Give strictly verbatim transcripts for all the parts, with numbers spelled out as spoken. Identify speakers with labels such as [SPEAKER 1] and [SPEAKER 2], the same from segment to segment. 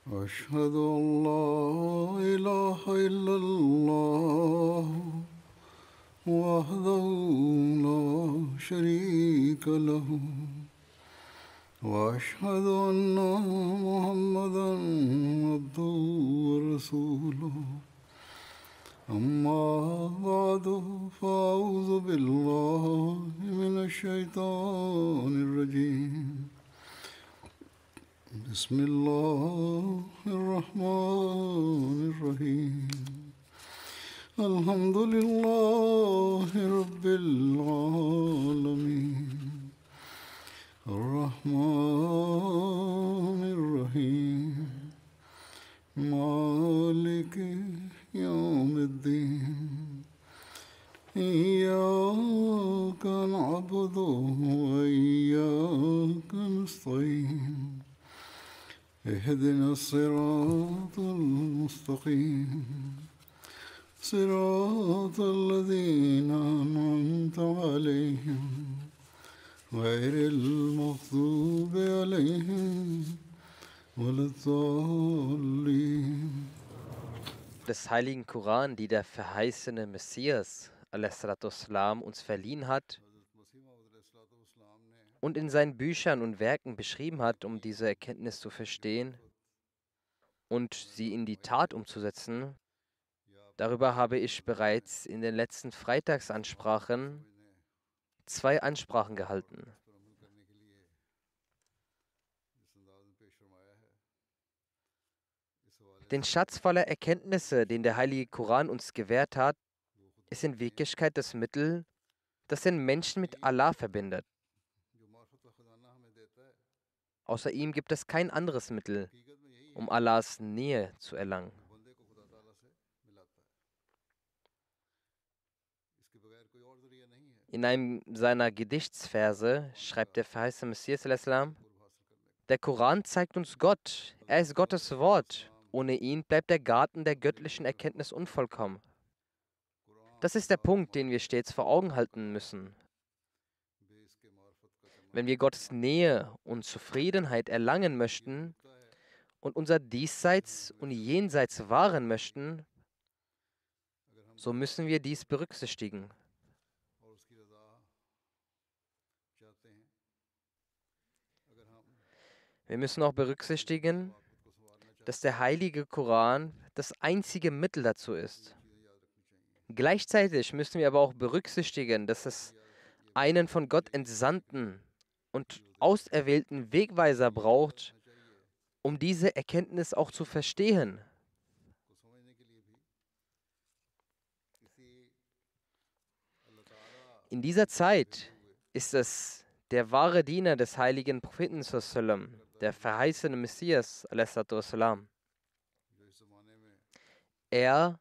[SPEAKER 1] أشهد أن لا إله إلا الله وحده لا شريك له وأشهد أن محمدا عبده ورسوله أما بعد فأعوذ بالله من الشيطان الرجيم بسم الله الرحمن الرحيم الحمد لله رب العالمين الرحمن الرحيم مالك يوم الدين إياك نعبد وإياك نستعين اهدنا الصراط المستقيم صراط الذين أنعمت عليهم غير المغضوب عليهم ولا الضالين.
[SPEAKER 2] Des heiligen Koran, die der verheißene Messias alaihissalam uns verliehen hat und in seinen Büchern und Werken beschrieben hat, um diese Erkenntnis zu verstehen und sie in die Tat umzusetzen. Darüber habe ich bereits in den letzten Freitagsansprachen zwei Ansprachen gehalten. Den Schatz voller Erkenntnisse, den der heilige Koran uns gewährt hat, ist in Wirklichkeit das Mittel, das den Menschen mit Allah verbindet. Außer ihm gibt es kein anderes Mittel, um Allahs Nähe zu erlangen. In einem seiner Gedichtsverse schreibt der verheißene Messias, der Koran zeigt uns Gott, er ist Gottes Wort. Ohne ihn bleibt der Garten der göttlichen Erkenntnis unvollkommen. Das ist der Punkt, den wir stets vor Augen halten müssen. Wenn wir Gottes Nähe und Zufriedenheit erlangen möchten und unser Diesseits und Jenseits wahren möchten, so müssen wir dies berücksichtigen. Wir müssen auch berücksichtigen, dass der heilige Koran das einzige Mittel dazu ist. Gleichzeitig müssen wir aber auch berücksichtigen, dass es einen von Gott entsandten und auserwählten Wegweiser braucht, um diese Erkenntnis auch zu verstehen. In dieser Zeit ist es der wahre Diener des heiligen Propheten, der verheißene Messias, er,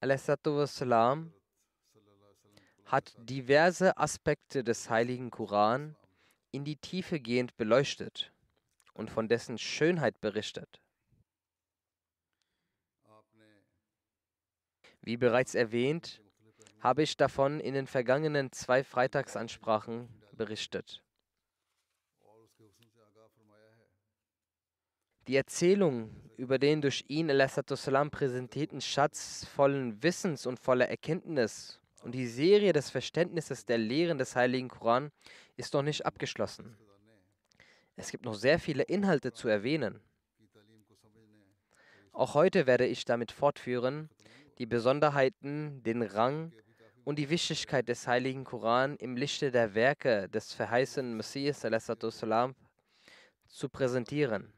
[SPEAKER 2] hat diverse Aspekte des heiligen Koran in die Tiefe gehend beleuchtet und von dessen Schönheit berichtet. Wie bereits erwähnt, habe ich davon in den vergangenen zwei Freitagsansprachen berichtet. Die Erzählung über den durch ihn alaihissalam präsentierten Schatz vollen Wissens und voller Erkenntnis und die Serie des Verständnisses der Lehren des heiligen Koran ist noch nicht abgeschlossen. Es gibt noch sehr viele Inhalte zu erwähnen. Auch heute werde ich damit fortführen, die Besonderheiten, den Rang und die Wichtigkeit des heiligen Koran im Lichte der Werke des verheißenen Messias alaihissalam zu präsentieren.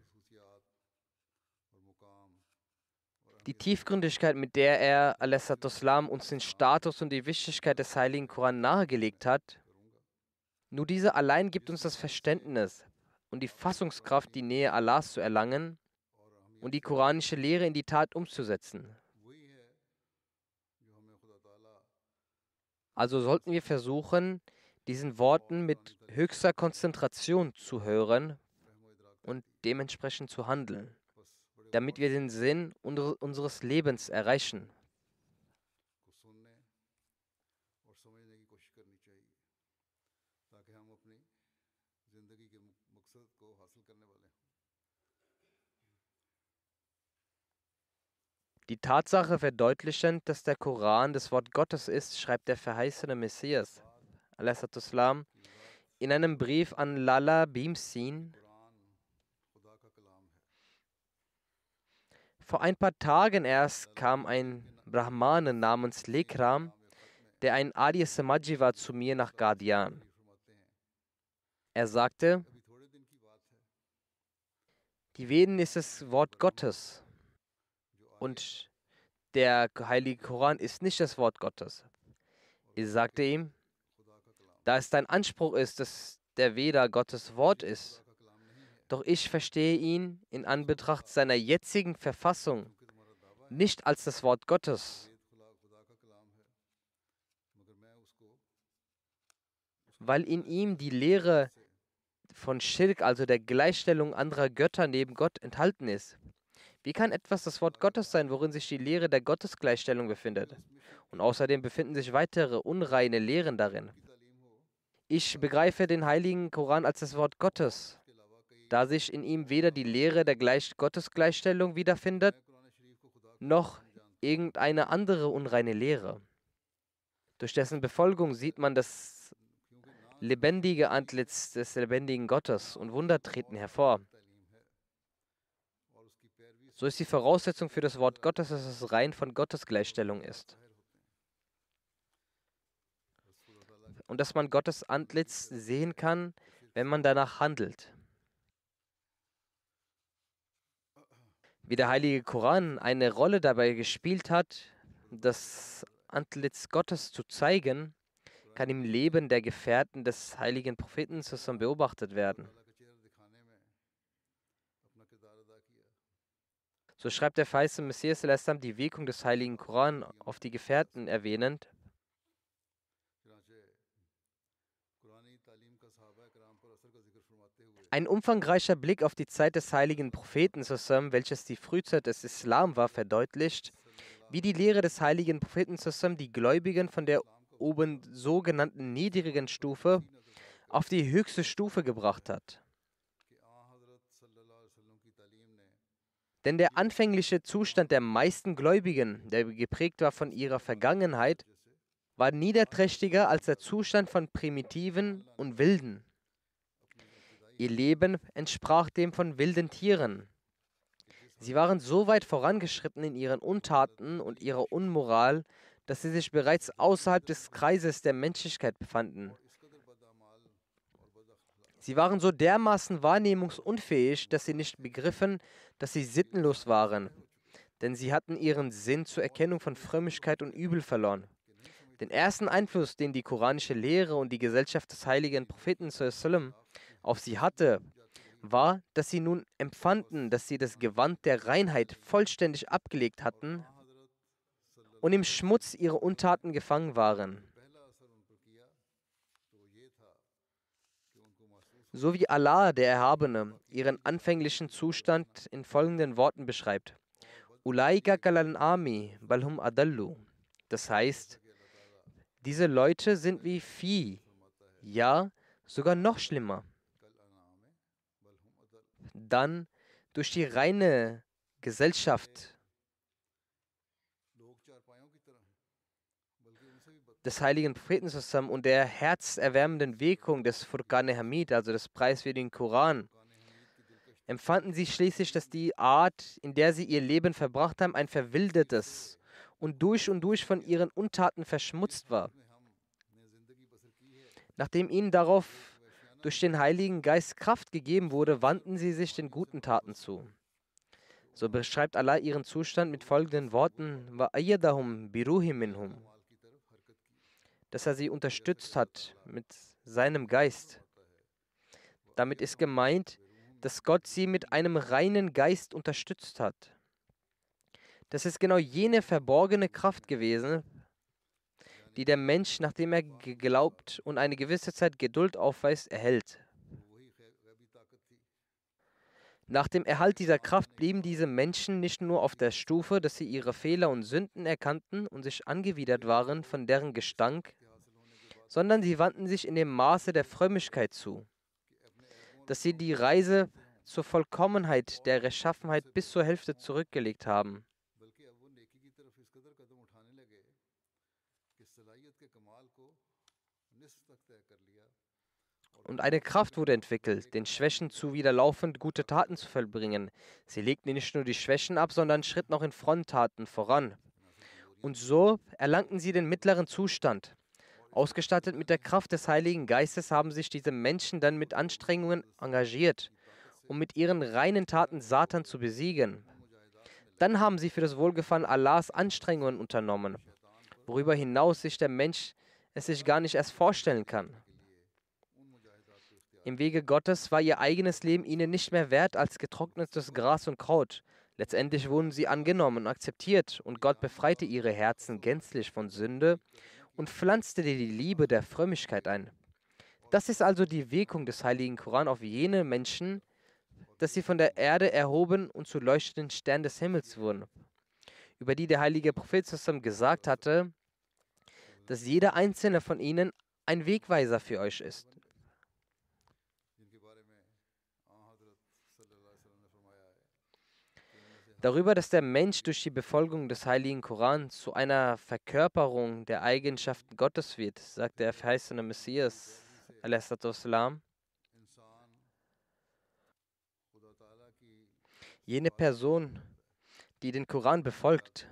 [SPEAKER 2] Die Tiefgründigkeit, mit der er alaihissalam uns den Status und die Wichtigkeit des heiligen Koran nahegelegt hat, nur diese allein gibt uns das Verständnis und die Fassungskraft, die Nähe Allahs zu erlangen und die koranische Lehre in die Tat umzusetzen. Also sollten wir versuchen, diesen Worten mit höchster Konzentration zu hören und dementsprechend zu handeln, damit wir den Sinn unseres Lebens erreichen. Die Tatsache verdeutlichend, dass der Koran das Wort Gottes ist, schreibt der verheißene Messias alaihissalam, in einem Brief an Lala Bhimsen. Vor ein paar Tagen erst kam ein Brahmane namens Lekram, der ein Arya Samaji war, zu mir nach Qadian. Er sagte, die Veden ist das Wort Gottes und der heilige Koran ist nicht das Wort Gottes. Ich sagte ihm, da es dein Anspruch ist, dass der Veda Gottes Wort ist, doch ich verstehe ihn in Anbetracht seiner jetzigen Verfassung nicht als das Wort Gottes, weil in ihm die Lehre von Schirk, also der Gleichstellung anderer Götter neben Gott, enthalten ist. Wie kann etwas das Wort Gottes sein, worin sich die Lehre der Gottesgleichstellung befindet? Und außerdem befinden sich weitere unreine Lehren darin. Ich begreife den heiligen Koran als das Wort Gottes, da sich in ihm weder die Lehre der Gleich Gottesgleichstellung wiederfindet, noch irgendeine andere unreine Lehre. Durch dessen Befolgung sieht man das lebendige Antlitz des lebendigen Gottes und Wunder treten hervor. So ist die Voraussetzung für das Wort Gottes, dass es rein von Gottesgleichstellung ist. Und dass man Gottes Antlitz sehen kann, wenn man danach handelt. Wie der heilige Koran eine Rolle dabei gespielt hat, das Antlitz Gottes zu zeigen, kann im Leben der Gefährten des heiligen Propheten zusammen beobachtet werden. So schreibt der verheißene Messias die Wirkung des heiligen Koran auf die Gefährten erwähnend. Ein umfangreicher Blick auf die Zeit des heiligen Propheten, welches die Frühzeit des Islam war, verdeutlicht, wie die Lehre des heiligen Propheten die Gläubigen von der oben sogenannten niedrigen Stufe auf die höchste Stufe gebracht hat. Denn der anfängliche Zustand der meisten Gläubigen, der geprägt war von ihrer Vergangenheit, war niederträchtiger als der Zustand von Primitiven und Wilden. Ihr Leben entsprach dem von wilden Tieren. Sie waren so weit vorangeschritten in ihren Untaten und ihrer Unmoral, dass sie sich bereits außerhalb des Kreises der Menschlichkeit befanden. Sie waren so dermaßen wahrnehmungsunfähig, dass sie nicht begriffen, dass sie sittenlos waren, denn sie hatten ihren Sinn zur Erkennung von Frömmigkeit und Übel verloren. Den ersten Einfluss, den die koranische Lehre und die Gesellschaft des heiligen Propheten sallam auf sie hatte, war, dass sie nun empfanden, dass sie das Gewand der Reinheit vollständig abgelegt hatten und im Schmutz ihrer Untaten gefangen waren. So wie Allah, der Erhabene, ihren anfänglichen Zustand in folgenden Worten beschreibt. Ulaika kalan ami balhum adallu. Das heißt, diese Leute sind wie Vieh, ja, sogar noch schlimmer. Dann durch die reine Gesellschaft des heiligen Propheten zusammen und der herzerwärmenden Wirkung des Furqan Hamid, also des preiswürdigen Koran, empfanden sie schließlich, dass die Art, in der sie ihr Leben verbracht haben, ein verwildertes und durch und durch von ihren Untaten verschmutzt war. Nachdem ihnen darauf durch den Heiligen Geist Kraft gegeben wurde, wandten sie sich den guten Taten zu. So beschreibt Allah ihren Zustand mit folgenden Worten: وَأَيَّدَهُمْ بِرُوحٍ مِّنْهُمْ, dass er sie unterstützt hat mit seinem Geist. Damit ist gemeint, dass Gott sie mit einem reinen Geist unterstützt hat. Das ist genau jene verborgene Kraft gewesen, die der Mensch, nachdem er geglaubt und eine gewisse Zeit Geduld aufweist, erhält. Nach dem Erhalt dieser Kraft blieben diese Menschen nicht nur auf der Stufe, dass sie ihre Fehler und Sünden erkannten und sich angewidert waren von deren Gestank, sondern sie wandten sich in dem Maße der Frömmigkeit zu, dass sie die Reise zur Vollkommenheit der Rechtschaffenheit bis zur Hälfte zurückgelegt haben. Und eine Kraft wurde entwickelt, den Schwächen zu wieder laufend gute Taten zu vollbringen. Sie legten nicht nur die Schwächen ab, sondern schritten auch in Fronttaten voran. Und so erlangten sie den mittleren Zustand. Ausgestattet mit der Kraft des Heiligen Geistes haben sich diese Menschen dann mit Anstrengungen engagiert, um mit ihren reinen Taten Satan zu besiegen. Dann haben sie für das Wohlgefallen Allahs Anstrengungen unternommen, worüber hinaus sich der Mensch es sich gar nicht erst vorstellen kann. Im Wege Gottes war ihr eigenes Leben ihnen nicht mehr wert als getrocknetes Gras und Kraut. Letztendlich wurden sie angenommen und akzeptiert und Gott befreite ihre Herzen gänzlich von Sünde und pflanzte die Liebe der Frömmigkeit ein. Das ist also die Wirkung des Heiligen Koran auf jene Menschen, dass sie von der Erde erhoben und zu leuchtenden Sternen des Himmels wurden, über die der heilige Prophet zusammen gesagt hatte, dass jeder einzelne von ihnen ein Wegweiser für euch ist. Darüber, dass der Mensch durch die Befolgung des Heiligen Koran zu einer Verkörperung der Eigenschaften Gottes wird, sagt der verheißene Messias, a.s. Jene Person, die den Koran befolgt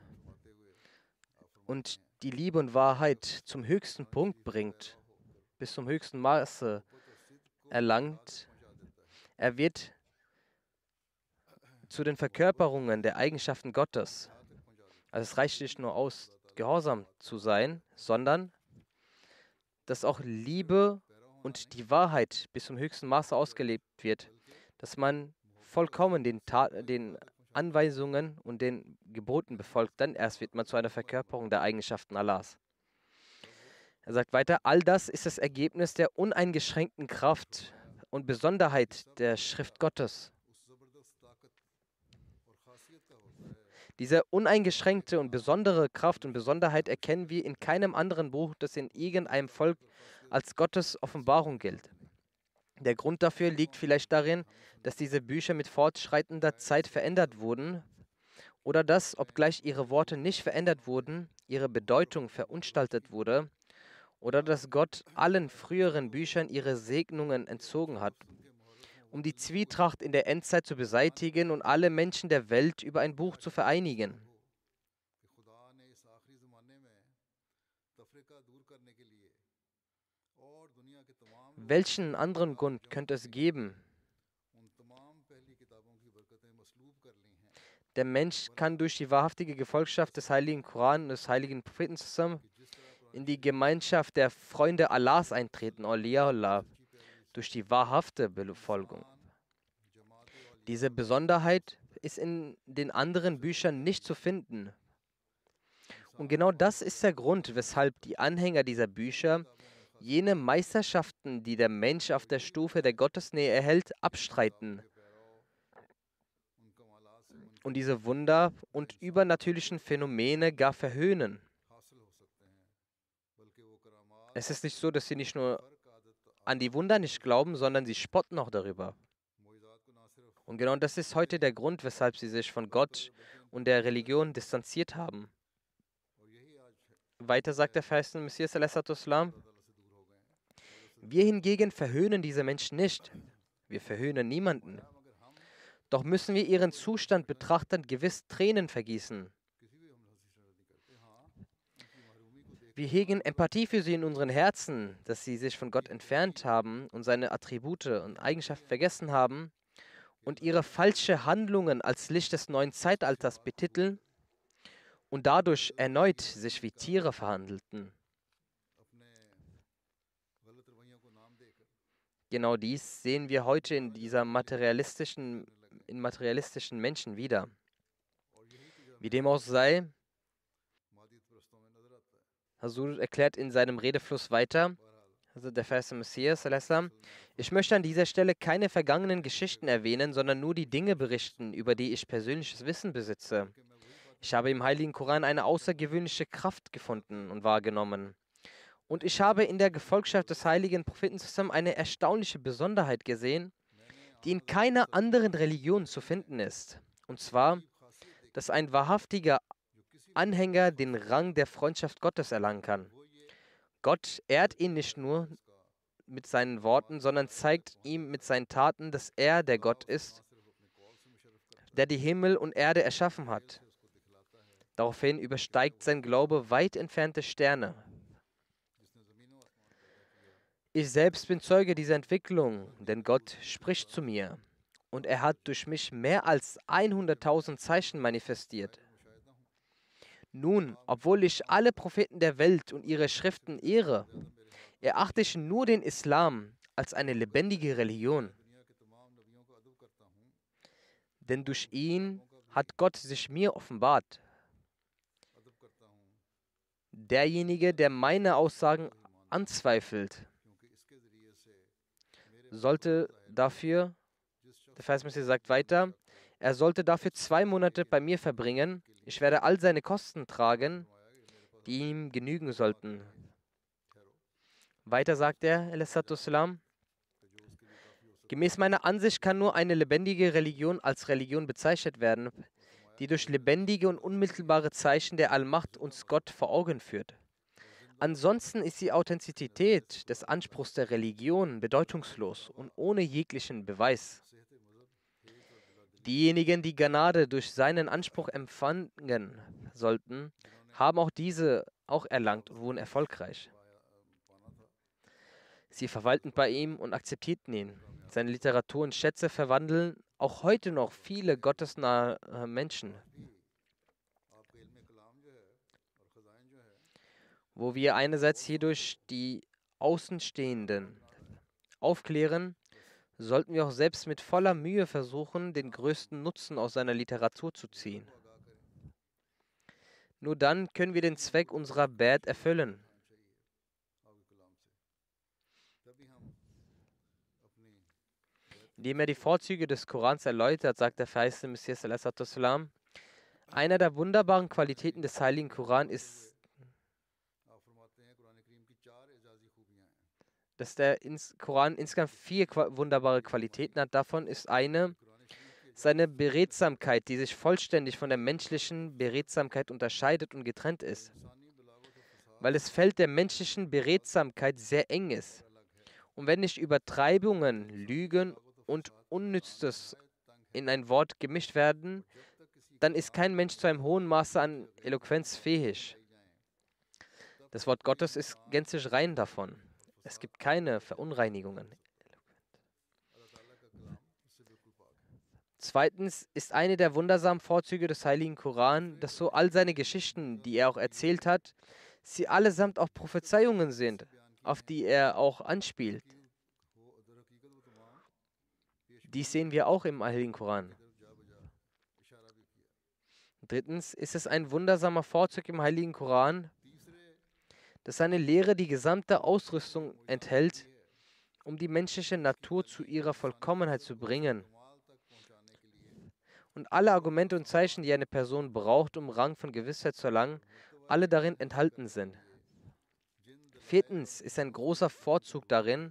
[SPEAKER 2] und die Liebe und Wahrheit zum höchsten Punkt bringt, bis zum höchsten Maße erlangt, er wird zu den Verkörperungen der Eigenschaften Gottes. Also es reicht nicht nur aus, gehorsam zu sein, sondern dass auch Liebe und die Wahrheit bis zum höchsten Maße ausgelebt wird, dass man vollkommen den, Ta den Anweisungen und den Geboten befolgt, dann erst wird man zu einer Verkörperung der Eigenschaften Allahs. Er sagt weiter, all das ist das Ergebnis der uneingeschränkten Kraft und Besonderheit der Schrift Gottes. Diese uneingeschränkte und besondere Kraft und Besonderheit erkennen wir in keinem anderen Buch, das in irgendeinem Volk als Gottes Offenbarung gilt. Der Grund dafür liegt vielleicht darin, dass diese Bücher mit fortschreitender Zeit verändert wurden oder dass, obgleich ihre Worte nicht verändert wurden, ihre Bedeutung verunstaltet wurde oder dass Gott allen früheren Büchern ihre Segnungen entzogen hat, um die Zwietracht in der Endzeit zu beseitigen und alle Menschen der Welt über ein Buch zu vereinigen. Welchen anderen Grund könnte es geben? Der Mensch kann durch die wahrhaftige Gefolgschaft des Heiligen Koran und des Heiligen Propheten zusammen in die Gemeinschaft der Freunde Allahs eintreten, Awliya Allah, durch die wahrhafte Befolgung. Diese Besonderheit ist in den anderen Büchern nicht zu finden. Und genau das ist der Grund, weshalb die Anhänger dieser Bücher jene Meisterschaften, die der Mensch auf der Stufe der Gottesnähe erhält, abstreiten und diese Wunder und übernatürlichen Phänomene gar verhöhnen. Es ist nicht so, dass sie nicht nur an die Wunder nicht glauben, sondern sie spotten auch darüber. Und genau das ist heute der Grund, weshalb sie sich von Gott und der Religion distanziert haben. Weiter sagt der verheißene Messias, a.s. Wir hingegen verhöhnen diese Menschen nicht. Wir verhöhnen niemanden. Doch müssen wir ihren Zustand betrachtend gewiss Tränen vergießen. Wir hegen Empathie für sie in unseren Herzen, dass sie sich von Gott entfernt haben und seine Attribute und Eigenschaften vergessen haben und ihre falschen Handlungen als Licht des neuen Zeitalters betiteln und dadurch erneut sich wie Tiere verhandelten. Genau dies sehen wir heute in dieser materialistischen, in materialistischen Menschen wieder. Wie dem auch sei, Hazur erklärt in seinem Redefluss weiter, also der Vers des Messias, ich möchte an dieser Stelle keine vergangenen Geschichten erwähnen, sondern nur die Dinge berichten, über die ich persönliches Wissen besitze. Ich habe im Heiligen Koran eine außergewöhnliche Kraft gefunden und wahrgenommen. Und ich habe in der Gefolgschaft des heiligen Propheten zusammen eine erstaunliche Besonderheit gesehen, die in keiner anderen Religion zu finden ist. Und zwar, dass ein wahrhaftiger Anhänger den Rang der Freundschaft Gottes erlangen kann. Gott ehrt ihn nicht nur, mit seinen Worten, sondern zeigt ihm mit seinen Taten, dass er der Gott ist, der die Himmel und Erde erschaffen hat. Daraufhin übersteigt sein Glaube weit entfernte Sterne. Ich selbst bin Zeuge dieser Entwicklung, denn Gott spricht zu mir und er hat durch mich mehr als hunderttausend Zeichen manifestiert. Nun, obwohl ich alle Propheten der Welt und ihre Schriften ehre, erachte ich nur den Islam als eine lebendige Religion. Denn durch ihn hat Gott sich mir offenbart. Derjenige, der meine Aussagen anzweifelt, sollte dafür, der Versmesser sagt weiter, er sollte dafür zwei Monate bei mir verbringen. Ich werde all seine Kosten tragen, die ihm genügen sollten. Weiter sagt er, Salam, gemäß meiner Ansicht kann nur eine lebendige Religion als Religion bezeichnet werden, die durch lebendige und unmittelbare Zeichen der Allmacht uns Gott vor Augen führt. Ansonsten ist die Authentizität des Anspruchs der Religion bedeutungslos und ohne jeglichen Beweis. Diejenigen, die Gnade durch seinen Anspruch empfangen sollten, haben auch diese auch erlangt und wurden erfolgreich. Sie verweilten bei ihm und akzeptierten ihn. Seine Literatur und Schätze verwandeln auch heute noch viele gottesnahe Menschen. Wo wir einerseits hierdurch die Außenstehenden aufklären, sollten wir auch selbst mit voller Mühe versuchen, den größten Nutzen aus seiner Literatur zu ziehen. Nur dann können wir den Zweck unserer Ba'at erfüllen. Indem er die Vorzüge des Korans erläutert, sagt der verheißene Messias, einer der wunderbaren Qualitäten des heiligen Koran ist, dass der ins Koran insgesamt vier wunderbare Qualitäten hat. Davon ist eine seine Beredsamkeit, die sich vollständig von der menschlichen Beredsamkeit unterscheidet und getrennt ist. Weil das Feld der menschlichen Beredsamkeit sehr eng ist. Und wenn nicht Übertreibungen, Lügen und Unnützes in ein Wort gemischt werden, dann ist kein Mensch zu einem hohen Maße an Eloquenz fähig. Das Wort Gottes ist gänzlich rein davon. Es gibt keine Verunreinigungen. Zweitens ist eine der wundersamen Vorzüge des heiligen Koran, dass so all seine Geschichten, die er auch erzählt hat, sie allesamt auch Prophezeiungen sind, auf die er auch anspielt. Dies sehen wir auch im heiligen Koran. Drittens ist es ein wundersamer Vorzug im heiligen Koran, dass seine Lehre die gesamte Ausrüstung enthält, um die menschliche Natur zu ihrer Vollkommenheit zu bringen. Und alle Argumente und Zeichen, die eine Person braucht, um Rang von Gewissheit zu erlangen, alle darin enthalten sind. Viertens ist ein großer Vorzug darin,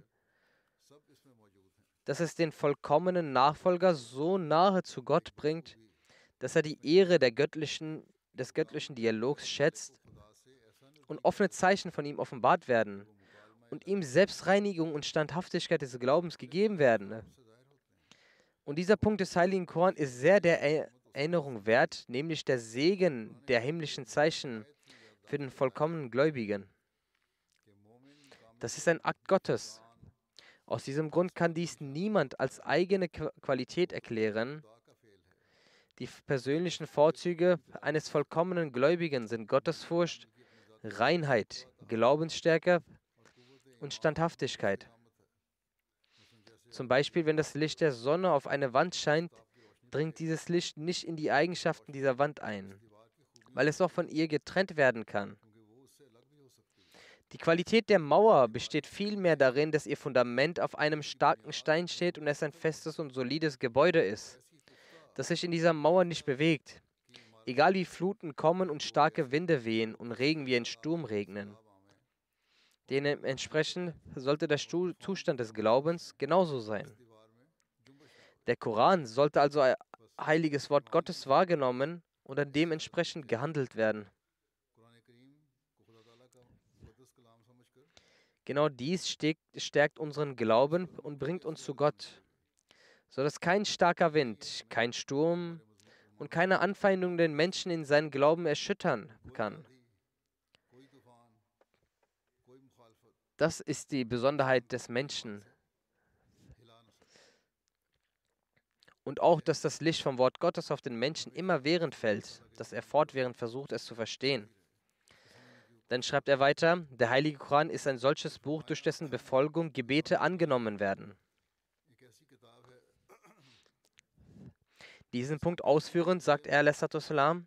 [SPEAKER 2] dass es den vollkommenen Nachfolger so nahe zu Gott bringt, dass er die Ehre der göttlichen, des göttlichen Dialogs schätzt und offene Zeichen von ihm offenbart werden und ihm Selbstreinigung und Standhaftigkeit des Glaubens gegeben werden. Und dieser Punkt des heiligen Koran ist sehr der Erinnerung wert, nämlich der Segen der himmlischen Zeichen für den vollkommenen Gläubigen. Das ist ein Akt Gottes. Aus diesem Grund kann dies niemand als eigene Qualität erklären. Die persönlichen Vorzüge eines vollkommenen Gläubigen sind Gottesfurcht, Reinheit, Glaubensstärke und Standhaftigkeit. Zum Beispiel, wenn das Licht der Sonne auf eine Wand scheint, dringt dieses Licht nicht in die Eigenschaften dieser Wand ein, weil es auch von ihr getrennt werden kann. Die Qualität der Mauer besteht vielmehr darin, dass ihr Fundament auf einem starken Stein steht und es ein festes und solides Gebäude ist, das sich in dieser Mauer nicht bewegt, egal wie Fluten kommen und starke Winde wehen und Regen wie ein Sturm regnen. Dementsprechend sollte der Zustand des Glaubens genauso sein. Der Koran sollte also als heiliges Wort Gottes wahrgenommen und dann dementsprechend gehandelt werden. Genau dies stärkt, stärkt unseren Glauben und bringt uns zu Gott, sodass kein starker Wind, kein Sturm und keine Anfeindung den Menschen in seinen Glauben erschüttern kann. Das ist die Besonderheit des Menschen. Und auch, dass das Licht vom Wort Gottes auf den Menschen immerwährend fällt, dass er fortwährend versucht, es zu verstehen. Dann schreibt er weiter, der Heilige Koran ist ein solches Buch, durch dessen Befolgung Gebete angenommen werden. Diesen Punkt ausführend sagt er, alaihissalam,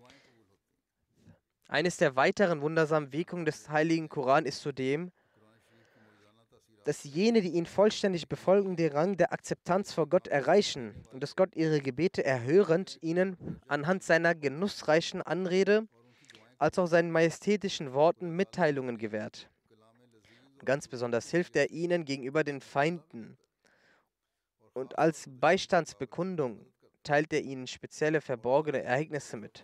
[SPEAKER 2] eines der weiteren wundersamen Wirkungen des Heiligen Koran ist zudem, dass jene, die ihn vollständig befolgen, den Rang der Akzeptanz vor Gott erreichen und dass Gott ihre Gebete erhörend ihnen anhand seiner genussreichen Anrede als auch seinen majestätischen Worten Mitteilungen gewährt. Ganz besonders hilft er ihnen gegenüber den Feinden und als Beistandsbekundung teilt er ihnen spezielle verborgene Ereignisse mit.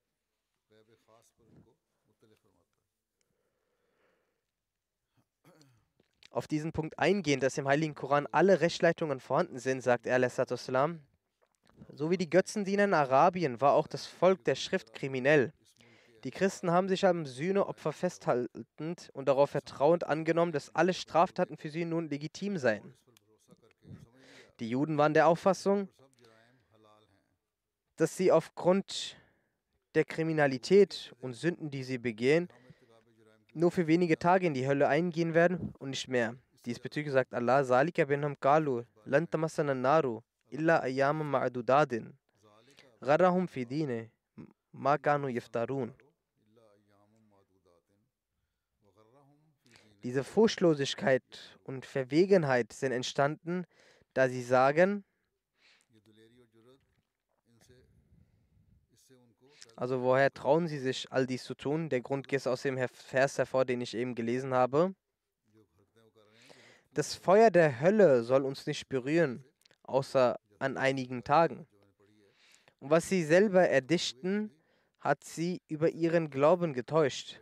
[SPEAKER 2] Auf diesen Punkt eingehend, dass im Heiligen Koran alle Rechtsleitungen vorhanden sind, sagt er, alaihissalam, so wie die Götzendiener in Arabien war auch das Volk der Schrift kriminell. Die Christen haben sich am Sühneopfer festhaltend und darauf vertrauend angenommen, dass alle Straftaten für sie nun legitim seien. Die Juden waren der Auffassung, dass sie aufgrund der Kriminalität und Sünden, die sie begehen, nur für wenige Tage in die Hölle eingehen werden und nicht mehr. Diesbezüglich sagt Allah, Salika binhum qalu lan tamassana naru illa ayyaman ma'dudadin gharrahum fi dine ma kanu yaftarun. Diese Furchtlosigkeit und Verwegenheit sind entstanden, da sie sagen, also woher trauen sie sich, all dies zu tun? Der Grund geht aus dem Vers hervor, den ich eben gelesen habe. Das Feuer der Hölle soll uns nicht berühren, außer an einigen Tagen. Und was sie selber erdichten, hat sie über ihren Glauben getäuscht.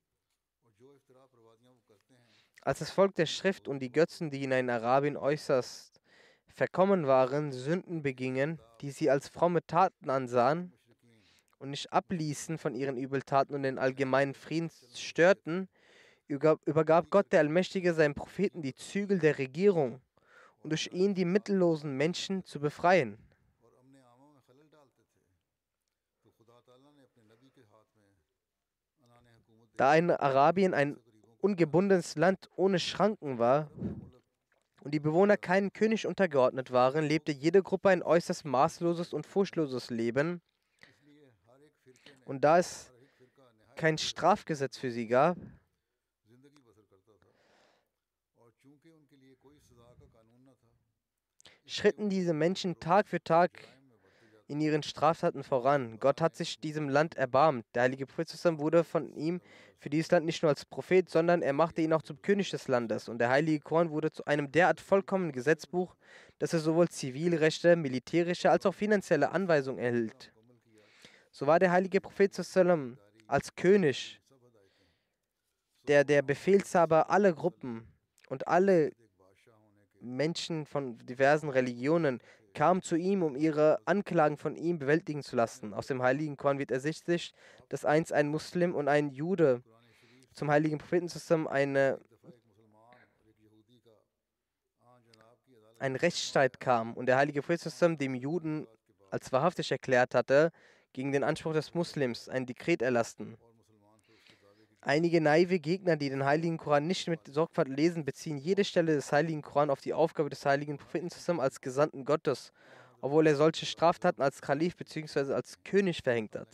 [SPEAKER 2] Als das Volk der Schrift und die Götzendiener in Arabien äußerst verkommen waren, Sünden begingen, die sie als fromme Taten ansahen und nicht abließen von ihren Übeltaten und den allgemeinen Frieden störten, übergab Gott der Allmächtige seinen Propheten die Zügel der Regierung, um durch ihn die mittellosen Menschen zu befreien. Da in Arabien ein ungebundenes Land ohne Schranken war und die Bewohner keinem König untergeordnet waren, lebte jede Gruppe ein äußerst maßloses und furchtloses Leben. Und da es kein Strafgesetz für sie gab, schritten diese Menschen Tag für Tag in ihren Straftaten voran. Gott hat sich diesem Land erbarmt. Der heilige Prophet wurde von ihm für dieses Land nicht nur als Prophet, sondern er machte ihn auch zum König des Landes. Und der heilige Koran wurde zu einem derart vollkommenen Gesetzbuch, dass er sowohl Zivilrechte, militärische als auch finanzielle Anweisungen erhielt. So war der heilige Prophet als König, der der Befehlshaber aller Gruppen und alle Menschen von diversen Religionen kamen zu ihm, um ihre Anklagen von ihm bewältigen zu lassen. Aus dem heiligen Koran wird ersichtlich, dass einst ein Muslim und ein Jude zum heiligen Propheten zusammen eine, ein Rechtsstreit kam und der heilige Prophet zusammen dem Juden als wahrhaftig erklärt hatte, gegen den Anspruch des Muslims ein Dekret erlassen. Einige naive Gegner, die den Heiligen Koran nicht mit Sorgfalt lesen, beziehen jede Stelle des Heiligen Koran auf die Aufgabe des heiligen Propheten zusammen als Gesandten Gottes, obwohl er solche Straftaten als Kalif bzw. als König verhängt hat.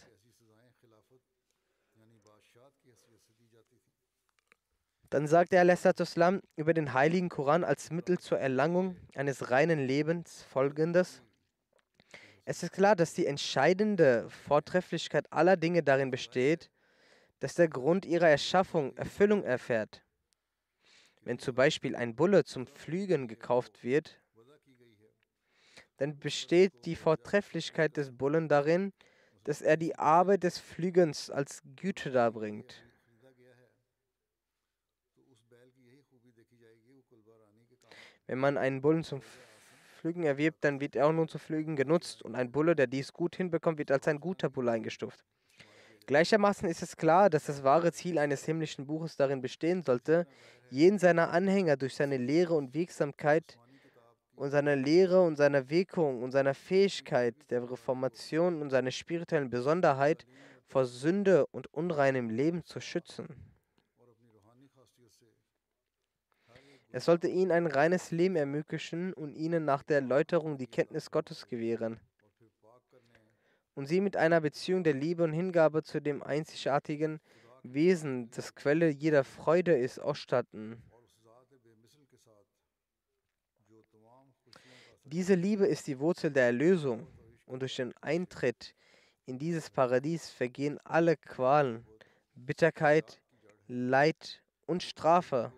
[SPEAKER 2] Dann sagt er alaihissalam über den Heiligen Koran als Mittel zur Erlangung eines reinen Lebens folgendes: Es ist klar, dass die entscheidende Vortrefflichkeit aller Dinge darin besteht, dass der Grund ihrer Erschaffung Erfüllung erfährt. Wenn zum Beispiel ein Bulle zum Pflügen gekauft wird, dann besteht die Vortrefflichkeit des Bullen darin, dass er die Arbeit des Pflügens als Güte darbringt. Wenn man einen Bullen zum Pflügen erwirbt, dann wird er auch nur zum Pflügen genutzt und ein Bulle, der dies gut hinbekommt, wird als ein guter Bulle eingestuft. Gleichermaßen ist es klar, dass das wahre Ziel eines himmlischen Buches darin bestehen sollte, jeden seiner Anhänger durch seine Lehre und Wirksamkeit und seine Lehre und seine Wirkung und seine Fähigkeit der Reformation und seine spirituellen Besonderheit vor Sünde und unreinem Leben zu schützen. Es sollte ihnen ein reines Leben ermöglichen und ihnen nach der Erläuterung die Kenntnis Gottes gewähren und sie mit einer Beziehung der Liebe und Hingabe zu dem einzigartigen Wesen, das Quelle jeder Freude ist, ausstatten. Diese Liebe ist die Wurzel der Erlösung und durch den Eintritt in dieses Paradies vergehen alle Qualen, Bitterkeit, Leid und Strafe.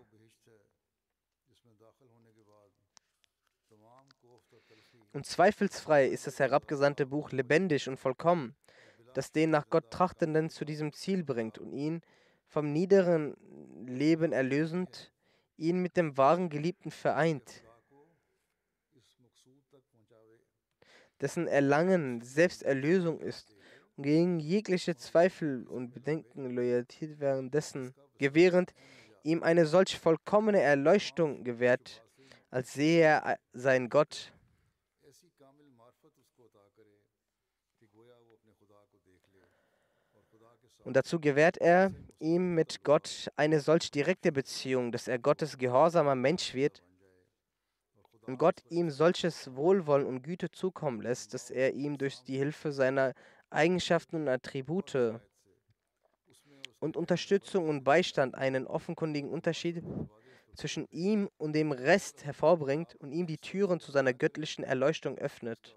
[SPEAKER 2] Und zweifelsfrei ist das herabgesandte Buch lebendig und vollkommen, das den nach Gott Trachtenden zu diesem Ziel bringt und ihn vom niederen Leben erlösend, ihn mit dem wahren Geliebten vereint, dessen Erlangen Selbsterlösung ist und gegen jegliche Zweifel und Bedenken Loyalität währenddessen gewährend ihm eine solch vollkommene Erleuchtung gewährt, als sehe er seinen Gott. Und dazu gewährt er ihm mit Gott eine solch direkte Beziehung, dass er Gottes gehorsamer Mensch wird und Gott ihm solches Wohlwollen und Güte zukommen lässt, dass er ihm durch die Hilfe seiner Eigenschaften und Attribute und Unterstützung und Beistand einen offenkundigen Unterschied zwischen ihm und dem Rest hervorbringt und ihm die Türen zu seiner göttlichen Erleuchtung öffnet.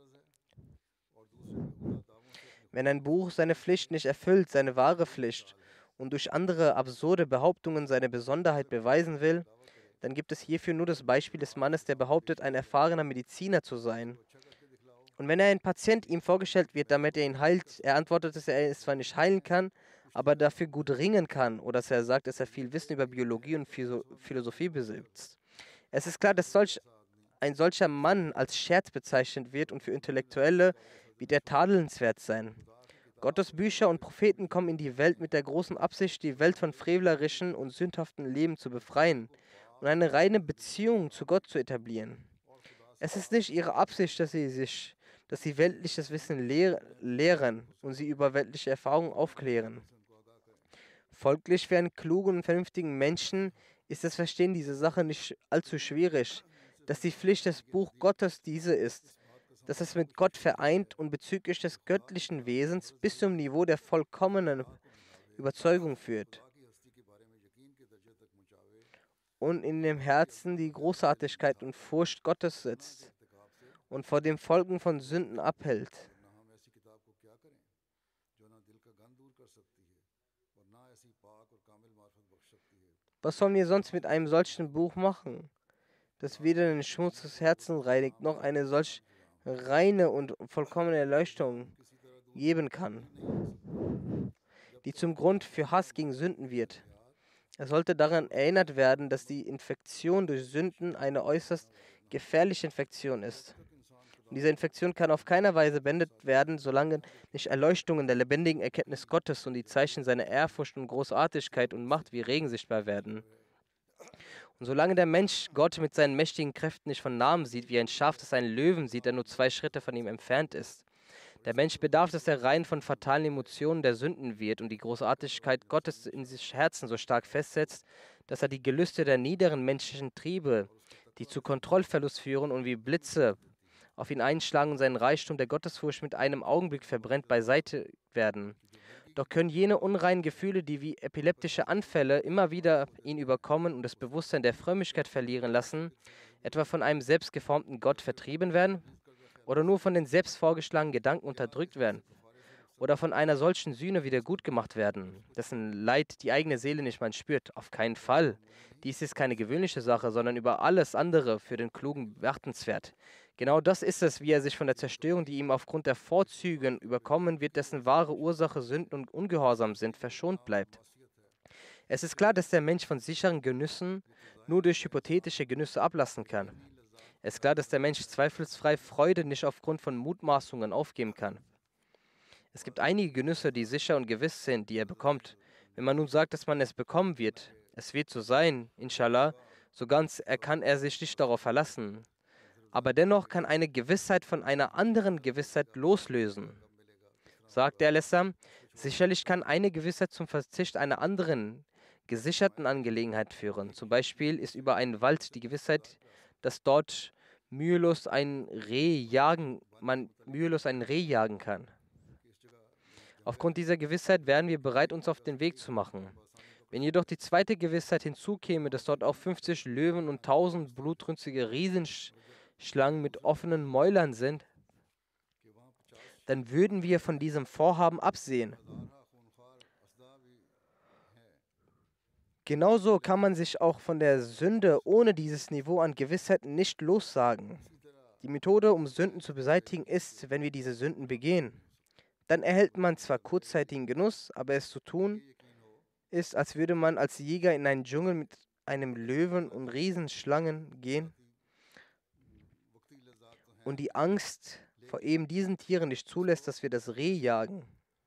[SPEAKER 2] Wenn ein Buch seine Pflicht nicht erfüllt, seine wahre Pflicht, und durch andere absurde Behauptungen seine Besonderheit beweisen will, dann gibt es hierfür nur das Beispiel des Mannes, der behauptet, ein erfahrener Mediziner zu sein. Und wenn ein Patient ihm vorgestellt wird, damit er ihn heilt, er antwortet, dass er es zwar nicht heilen kann, aber dafür gut ringen kann, oder dass er sagt, dass er viel Wissen über Biologie und Philosophie besitzt. Es ist klar, dass solch, ein solcher Mann als Scherz bezeichnet wird und für Intellektuelle wird er tadelnswert sein. Gottes Bücher und Propheten kommen in die Welt mit der großen Absicht, die Welt von frevlerischen und sündhaften Leben zu befreien und eine reine Beziehung zu Gott zu etablieren. Es ist nicht ihre Absicht, dass sie sich, dass sie weltliches Wissen lehr lehren und sie über weltliche Erfahrungen aufklären. Folglich für einen klugen und vernünftigen Menschen ist das Verstehen dieser Sache nicht allzu schwierig, dass die Pflicht des Buch Gottes diese ist, dass es mit Gott vereint und bezüglich des göttlichen Wesens bis zum Niveau der vollkommenen Überzeugung führt und in dem Herzen die Großartigkeit und Furcht Gottes setzt und vor dem Folgen von Sünden abhält. Was sollen wir sonst mit einem solchen Buch machen, das weder den Schmutz des Herzens reinigt, noch eine solch reine und vollkommene Erleuchtung geben kann, die zum Grund für Hass gegen Sünden wird. Es sollte daran erinnert werden, dass die Infektion durch Sünden eine äußerst gefährliche Infektion ist. Und diese Infektion kann auf keiner Weise beendet werden, solange nicht Erleuchtungen der lebendigen Erkenntnis Gottes und die Zeichen seiner Ehrfurcht und Großartigkeit und Macht wie Regen sichtbar werden. Und solange der Mensch Gott mit seinen mächtigen Kräften nicht von Namen sieht, wie ein Schaf, das einen Löwen sieht, der nur zwei Schritte von ihm entfernt ist. Der Mensch bedarf, dass er rein von fatalen Emotionen der Sünden wird und die Großartigkeit Gottes in sich Herzen so stark festsetzt, dass er die Gelüste der niederen menschlichen Triebe, die zu Kontrollverlust führen und wie Blitze auf ihn einschlagen und seinen Reichtum der Gottesfurcht mit einem Augenblick verbrennt, beiseite werden. Doch können jene unreinen Gefühle, die wie epileptische Anfälle immer wieder ihn überkommen und das Bewusstsein der Frömmigkeit verlieren lassen, etwa von einem selbstgeformten Gott vertrieben werden oder nur von den selbst vorgeschlagenen Gedanken unterdrückt werden oder von einer solchen Sühne wieder gut gemacht werden, dessen Leid die eigene Seele nicht mal spürt? Auf keinen Fall. Dies ist keine gewöhnliche Sache, sondern über alles andere für den Klugen beachtenswert. Genau das ist es, wie er sich von der Zerstörung, die ihm aufgrund der Vorzüge überkommen wird, dessen wahre Ursache Sünden und Ungehorsam sind, verschont bleibt. Es ist klar, dass der Mensch von sicheren Genüssen nur durch hypothetische Genüsse ablassen kann. Es ist klar, dass der Mensch zweifelsfrei Freude nicht aufgrund von Mutmaßungen aufgeben kann. Es gibt einige Genüsse, die sicher und gewiss sind, die er bekommt. Wenn man nun sagt, dass man es bekommen wird, es wird so sein, inshallah, so ganz er kann er sich nicht darauf verlassen. Aber dennoch kann eine Gewissheit von einer anderen Gewissheit loslösen. Sagt der Al-Islam, sicherlich kann eine Gewissheit zum Verzicht einer anderen gesicherten Angelegenheit führen. Zum Beispiel ist über einen Wald die Gewissheit, dass dort mühelos ein Reh jagen, man mühelos ein Reh jagen kann. Aufgrund dieser Gewissheit wären wir bereit, uns auf den Weg zu machen. Wenn jedoch die zweite Gewissheit hinzukäme, dass dort auch fünfzig Löwen und tausend blutrünstige Riesenschlangen mit offenen Mäulern sind, dann würden wir von diesem Vorhaben absehen. Genauso kann man sich auch von der Sünde ohne dieses Niveau an Gewissheit nicht lossagen. Die Methode, um Sünden zu beseitigen, ist, wenn wir diese Sünden begehen. Dann erhält man zwar kurzzeitigen Genuss, aber es zu tun ist, als würde man als Jäger in einen Dschungel mit einem Löwen und Riesenschlangen gehen und die Angst vor eben diesen Tieren nicht zulässt, dass wir das Reh jagen.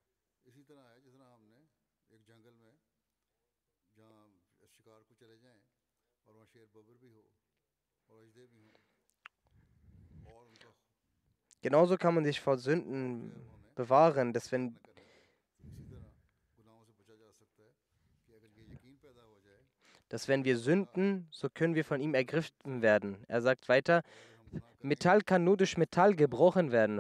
[SPEAKER 2] Genauso kann man sich vor Sünden bewahren, dass wenn dass wenn wir sünden, so können wir von ihm ergriffen werden. Er sagt weiter, Metall kann nur durch Metall gebrochen werden.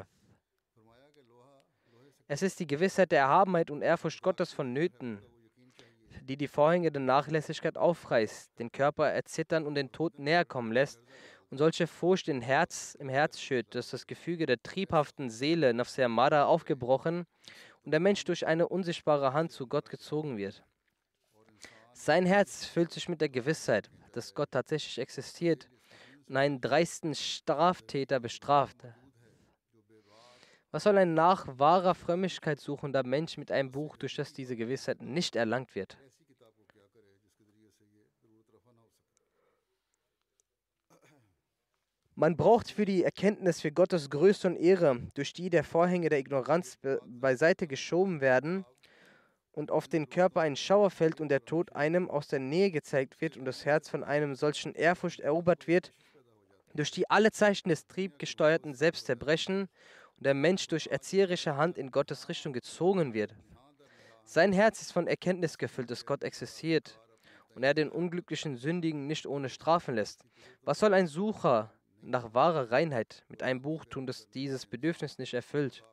[SPEAKER 2] Es ist die Gewissheit der Erhabenheit und Ehrfurcht Gottes vonnöten, die die Vorhänge der Nachlässigkeit aufreißt, den Körper erzittern und den Tod näher kommen lässt und solche Furcht im Herz, im Herz schürt, dass das Gefüge der triebhaften Seele, Nafs Amara, aufgebrochen und der Mensch durch eine unsichtbare Hand zu Gott gezogen wird. Sein Herz füllt sich mit der Gewissheit, dass Gott tatsächlich existiert und einen dreisten Straftäter bestraft. Was soll ein nach wahrer Frömmigkeit suchender Mensch mit einem Buch, durch das diese Gewissheit nicht erlangt wird? Man braucht für die Erkenntnis für Gottes Größe und Ehre, durch die der Vorhänge der Ignoranz be beiseite geschoben werden und auf den Körper ein Schauer fällt und der Tod einem aus der Nähe gezeigt wird und das Herz von einem solchen Ehrfurcht erobert wird, durch die alle Zeichen des triebgesteuerten Selbst zerbrechen und der Mensch durch erzieherische Hand in Gottes Richtung gezogen wird. Sein Herz ist von Erkenntnis gefüllt, dass Gott existiert und er den unglücklichen Sündigen nicht ohne strafen lässt. Was soll ein Sucher nach wahrer Reinheit mit einem Buch tun, das dieses Bedürfnis nicht erfüllt?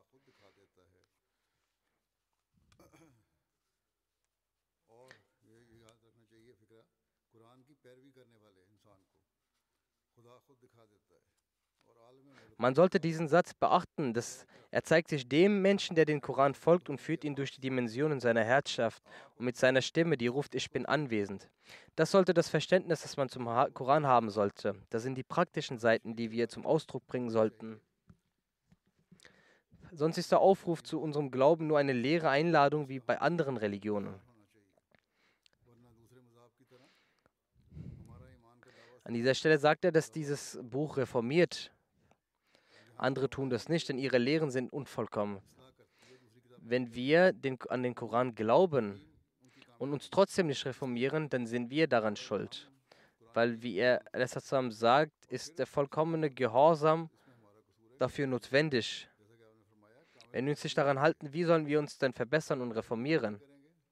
[SPEAKER 2] Man sollte diesen Satz beachten, dass er zeigt sich dem Menschen, der den Koran folgt und führt ihn durch die Dimensionen seiner Herrschaft und mit seiner Stimme, die ruft, ich bin anwesend. Das sollte das Verständnis, das man zum Koran haben sollte. Das sind die praktischen Seiten, die wir zum Ausdruck bringen sollten. Sonst ist der Aufruf zu unserem Glauben nur eine leere Einladung wie bei anderen Religionen. An dieser Stelle sagt er, dass dieses Buch reformiert. Andere tun das nicht, denn ihre Lehren sind unvollkommen. Wenn wir den, an den Koran glauben und uns trotzdem nicht reformieren, dann sind wir daran schuld. Weil, wie er sagt, ist der vollkommene Gehorsam dafür notwendig. Wenn wir uns nicht daran halten, wie sollen wir uns denn verbessern und reformieren?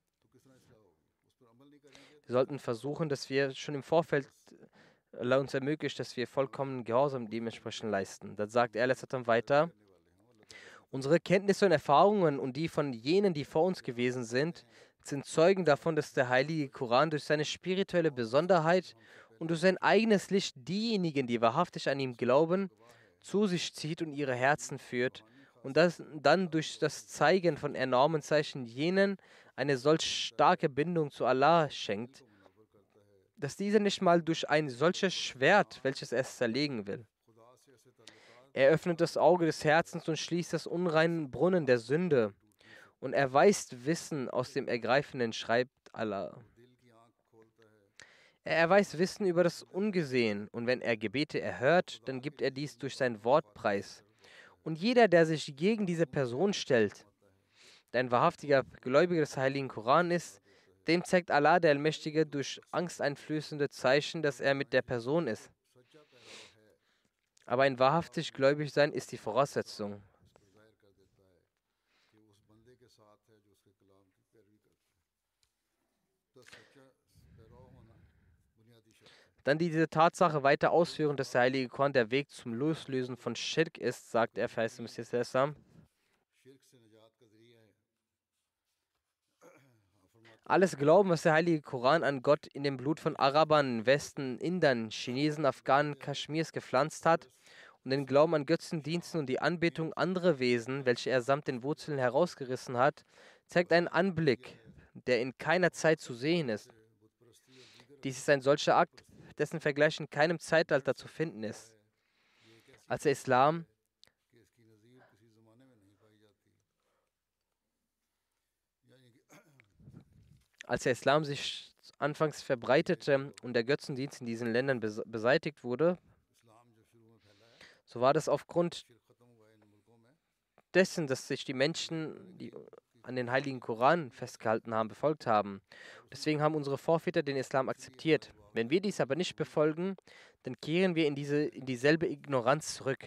[SPEAKER 2] Wir sollten versuchen, dass wir schon im Vorfeld Allah uns ermöglicht, dass wir vollkommen Gehorsam dementsprechend leisten. Dann sagt er dann weiter, unsere Kenntnisse und Erfahrungen und die von jenen, die vor uns gewesen sind, sind Zeugen davon, dass der heilige Koran durch seine spirituelle Besonderheit und durch sein eigenes Licht diejenigen, die wahrhaftig an ihm glauben, zu sich zieht und ihre Herzen führt und das dann durch das Zeigen von enormen Zeichen jenen eine solch starke Bindung zu Allah schenkt, dass dieser nicht mal durch ein solches Schwert, welches er zerlegen will. Er öffnet das Auge des Herzens und schließt das unreinen Brunnen der Sünde und erweist Wissen aus dem Ergreifenden, schreibt Allah. Er weiß Wissen über das Ungesehen, und wenn er Gebete erhört, dann gibt er dies durch sein Wort preis. Und jeder, der sich gegen diese Person stellt, der ein wahrhaftiger Gläubiger des Heiligen Koran ist, dem zeigt Allah, der Allmächtige, durch angsteinflößende Zeichen, dass er mit der Person ist. Aber ein wahrhaftig gläubig sein ist die Voraussetzung. Dann die diese Tatsache weiter ausführen, dass der Heilige Koran der Weg zum Loslösen von Schirk ist, sagt er, verheißte Messias Islam. Alles Glauben, was der Heilige Koran an Gott in dem Blut von Arabern, Westen, Indern, Chinesen, Afghanen, Kaschmirs gepflanzt hat, und den Glauben an Götzendiensten und die Anbetung anderer Wesen, welche er samt den Wurzeln herausgerissen hat, zeigt einen Anblick, der in keiner Zeit zu sehen ist. Dies ist ein solcher Akt, dessen Vergleich in keinem Zeitalter zu finden ist. Als der Islam Als der Islam sich anfangs verbreitete und der Götzendienst in diesen Ländern bes beseitigt wurde, so war das aufgrund dessen, dass sich die Menschen, die an den Heiligen Koran festgehalten haben, befolgt haben. Deswegen haben unsere Vorväter den Islam akzeptiert. Wenn wir dies aber nicht befolgen, dann kehren wir in, diese, in dieselbe Ignoranz zurück.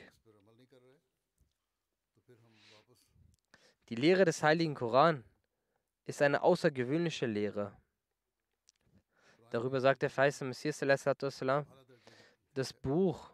[SPEAKER 2] Die Lehre des Heiligen Koran ist eine außergewöhnliche Lehre. Darüber sagt der verheißene Messias, das Buch,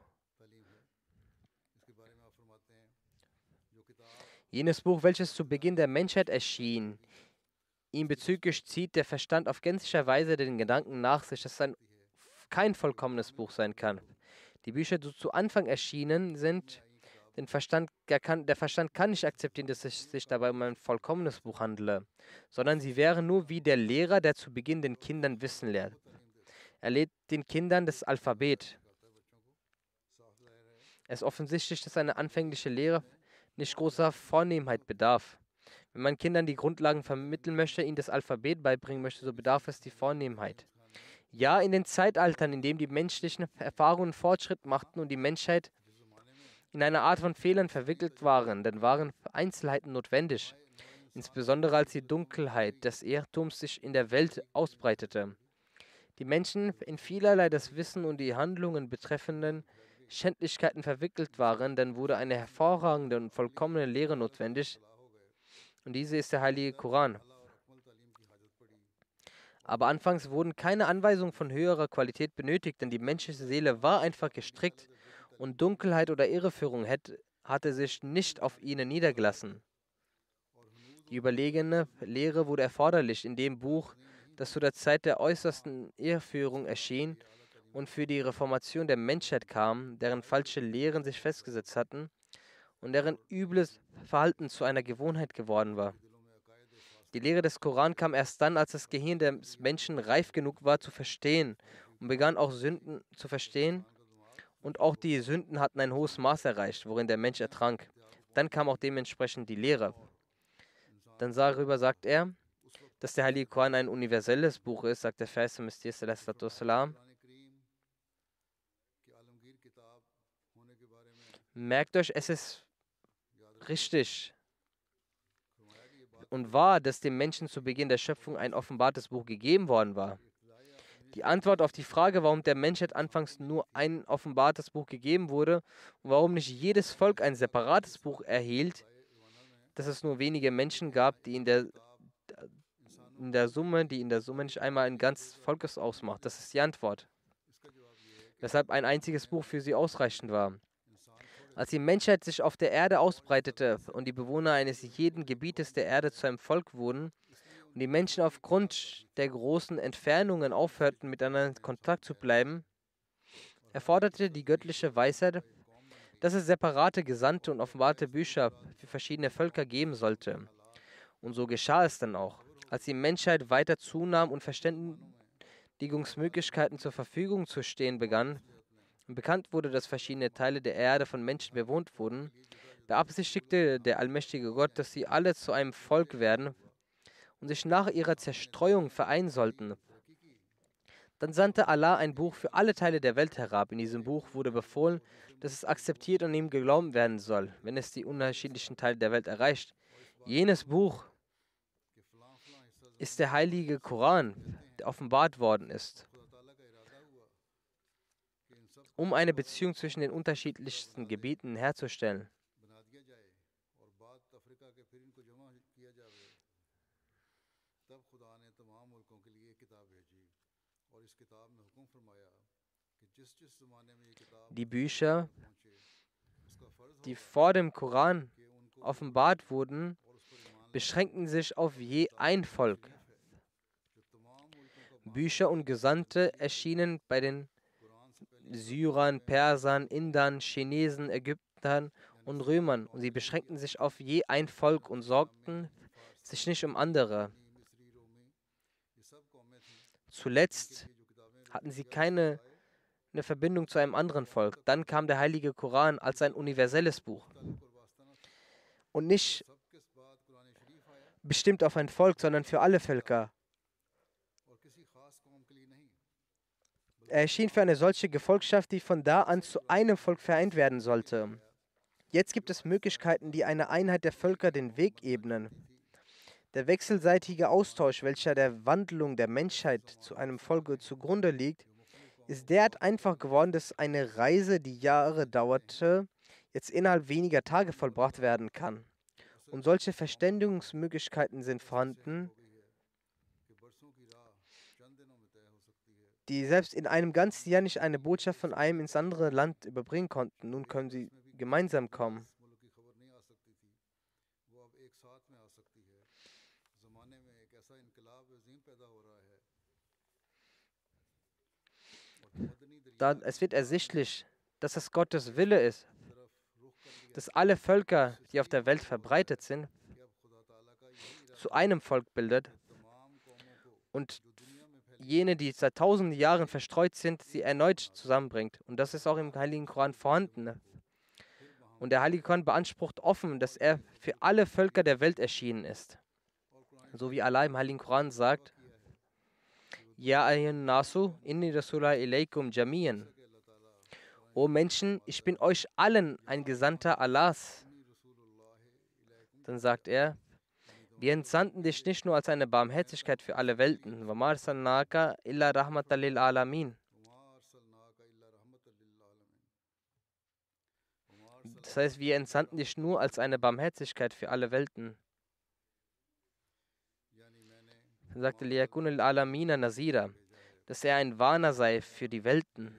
[SPEAKER 2] jenes Buch, welches zu Beginn der Menschheit erschien, ihm bezüglich zieht der Verstand auf gänzlicher Weise den Gedanken nach sich, dass es ein, kein vollkommenes Buch sein kann. Die Bücher, die zu Anfang erschienen sind, den Verstand, der, kann, der Verstand kann nicht akzeptieren, dass es sich dabei um ein vollkommenes Buch handele, sondern sie wären nur wie der Lehrer, der zu Beginn den Kindern Wissen lehrt. Er lehrt den Kindern das Alphabet. Es ist offensichtlich, dass eine anfängliche Lehre nicht großer Vornehmheit bedarf. Wenn man Kindern die Grundlagen vermitteln möchte, ihnen das Alphabet beibringen möchte, so bedarf es die Vornehmheit. Ja, in den Zeitaltern, in denen die menschlichen Erfahrungen Fortschritt machten und die Menschheit in einer Art von Fehlern verwickelt waren, dann waren Einzelheiten notwendig, insbesondere als die Dunkelheit des Irrtums sich in der Welt ausbreitete. Die Menschen in vielerlei das Wissen und die Handlungen betreffenden Schändlichkeiten verwickelt waren, dann wurde eine hervorragende und vollkommene Lehre notwendig, und diese ist der Heilige Koran. Aber anfangs wurden keine Anweisungen von höherer Qualität benötigt, denn die menschliche Seele war einfach gestrickt und Dunkelheit oder Irreführung hätte, hatte sich nicht auf ihnen niedergelassen. Die überlegene Lehre wurde erforderlich in dem Buch, das zu der Zeit der äußersten Irreführung erschien und für die Reformation der Menschheit kam, deren falsche Lehren sich festgesetzt hatten und deren übles Verhalten zu einer Gewohnheit geworden war. Die Lehre des Koran kam erst dann, als das Gehirn des Menschen reif genug war zu verstehen und begann auch Sünden zu verstehen. Und auch die Sünden hatten ein hohes Maß erreicht, worin der Mensch ertrank. Dann kam auch dementsprechend die Lehre. Dann darüber sagt er, dass der Heilige Koran ein universelles Buch ist, sagt der verheißene Messias. Merkt euch, es ist richtig und wahr, dass dem Menschen zu Beginn der Schöpfung ein offenbartes Buch gegeben worden war. Die Antwort auf die Frage, warum der Menschheit anfangs nur ein offenbartes Buch gegeben wurde und warum nicht jedes Volk ein separates Buch erhielt, dass es nur wenige Menschen gab, die in der, in der Summe, die in der Summe nicht einmal ein ganzes Volkes ausmacht. Das ist die Antwort. Weshalb ein einziges Buch für sie ausreichend war. Als die Menschheit sich auf der Erde ausbreitete und die Bewohner eines jeden Gebietes der Erde zu einem Volk wurden und die Menschen aufgrund der großen Entfernungen aufhörten, miteinander in Kontakt zu bleiben, erforderte die göttliche Weisheit, dass es separate Gesandte und offenbarte Bücher für verschiedene Völker geben sollte. Und so geschah es dann auch. Als die Menschheit weiter zunahm und Verständigungsmöglichkeiten zur Verfügung zu stehen begann, und bekannt wurde, dass verschiedene Teile der Erde von Menschen bewohnt wurden, beabsichtigte der allmächtige Gott, dass sie alle zu einem Volk werden und sich nach ihrer Zerstreuung vereinen sollten. Dann sandte Allah ein Buch für alle Teile der Welt herab. In diesem Buch wurde befohlen, dass es akzeptiert und ihm geglaubt werden soll, wenn es die unterschiedlichen Teile der Welt erreicht. Jenes Buch ist der heilige Koran, der offenbart worden ist, um eine Beziehung zwischen den unterschiedlichsten Gebieten herzustellen. Die Bücher, die vor dem Koran offenbart wurden, beschränkten sich auf je ein Volk. Bücher und Gesandte erschienen bei den Syrern, Persern, Indern, Chinesen, Ägyptern und Römern und sie beschränkten sich auf je ein Volk und sorgten sich nicht um andere. Zuletzt hatten sie keine eine Verbindung zu einem anderen Volk. Dann kam der heilige Koran als ein universelles Buch und nicht bestimmt auf ein Volk, sondern für alle Völker. Er erschien für eine solche Gefolgschaft, die von da an zu einem Volk vereint werden sollte. Jetzt gibt es Möglichkeiten, die einer Einheit der Völker den Weg ebnen. Der wechselseitige Austausch, welcher der Wandlung der Menschheit zu einem Volk zugrunde liegt, ist derart einfach geworden, dass eine Reise, die Jahre dauerte, jetzt innerhalb weniger Tage vollbracht werden kann. Und solche Verständigungsmöglichkeiten sind vorhanden, die selbst in einem ganzen Jahr nicht eine Botschaft von einem ins andere Land überbringen konnten. Nun können sie gemeinsam kommen. Da, es wird ersichtlich, dass es Gottes Wille ist, dass alle Völker, die auf der Welt verbreitet sind, zu einem Volk bildet und jene, die seit tausenden Jahren verstreut sind, sie erneut zusammenbringt. Und das ist auch im Heiligen Koran vorhanden. Und der Heilige Koran beansprucht offen, dass er für alle Völker der Welt erschienen ist. So wie Allah im Heiligen Koran sagt, Ja ayyuhan nasu, inni rasula ilaykum jamiyan. O Menschen, ich bin euch allen ein Gesandter Allahs. Dann sagt er, wir entsandten dich nicht nur als eine Barmherzigkeit für alle Welten. وَمَا أَرْسَلْنَاكَ إِلَّا رَحْمَةً لِلْعَالَمِينَ. Das heißt, wir entsandten dich nur als eine Barmherzigkeit für alle Welten. Dann sagte لِيَكُونَ لِلْعَالَمِينَ نَذِيرًا, dass er ein Warner sei für die Welten.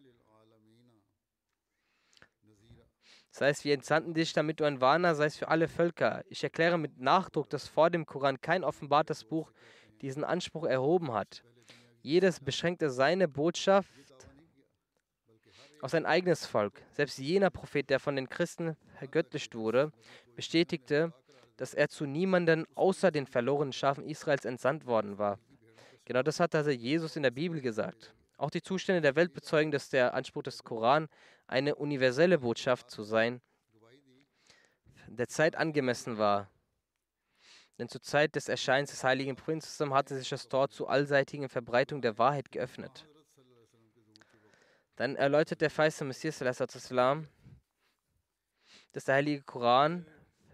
[SPEAKER 2] Das heißt, wir entsandten dich, damit du ein Warner seist für alle Völker. Ich erkläre mit Nachdruck, dass vor dem Koran kein offenbartes Buch diesen Anspruch erhoben hat. Jedes beschränkte seine Botschaft auf sein eigenes Volk. Selbst jener Prophet, der von den Christen vergöttlicht wurde, bestätigte, dass er zu niemandem außer den verlorenen Schafen Israels entsandt worden war. Genau das hat also Jesus in der Bibel gesagt. Auch die Zustände der Welt bezeugen, dass der Anspruch des Koran, eine universelle Botschaft zu sein, der Zeit angemessen war. Denn zur Zeit des Erscheinens des heiligen Prinzen hatte sich das Tor zur allseitigen Verbreitung der Wahrheit geöffnet. Dann erläutert der feiste Messias, dass der heilige Koran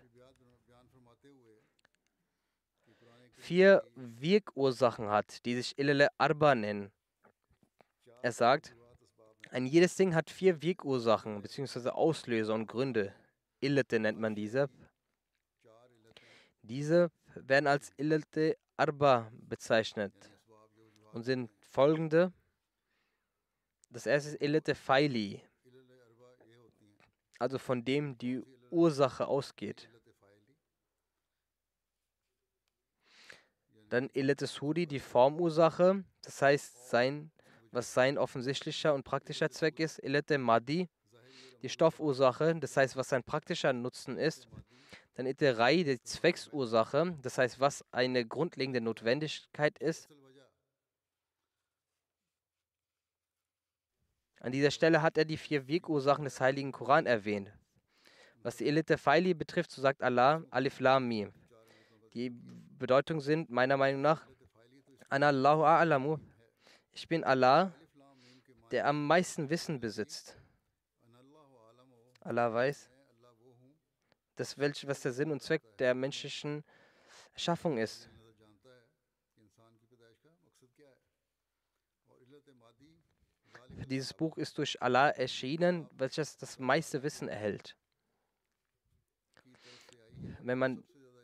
[SPEAKER 2] vier Wirkursachen hat, die sich Illal Arba nennen. Er sagt, ein jedes Ding hat vier Wirkursachen bzw. Auslöser und Gründe. Illate nennt man diese. Diese werden als Illate Arba bezeichnet und sind folgende. Das erste ist Illate Faili, also von dem die Ursache ausgeht. Dann Illate Suri, die Formursache, das heißt sein, was sein offensichtlicher und praktischer Zweck ist. Illate Madi, die Stoffursache, das heißt, was sein praktischer Nutzen ist. Dann Illate Rai, die Zwecksursache, das heißt, was eine grundlegende Notwendigkeit ist. An dieser Stelle hat er die vier Wirkursachen des Heiligen Koran erwähnt. Was die Illate Faili betrifft, so sagt Allah, Alif Lam Mim. Die Bedeutung sind meiner Meinung nach, Ana Allahu A'lamu. Ich bin Allah, der am meisten Wissen besitzt. Allah weiß, dass welch, was der Sinn und Zweck der menschlichen Erschaffung ist. Dieses Buch ist durch Allah erschienen, welches das meiste Wissen erhält. Wenn man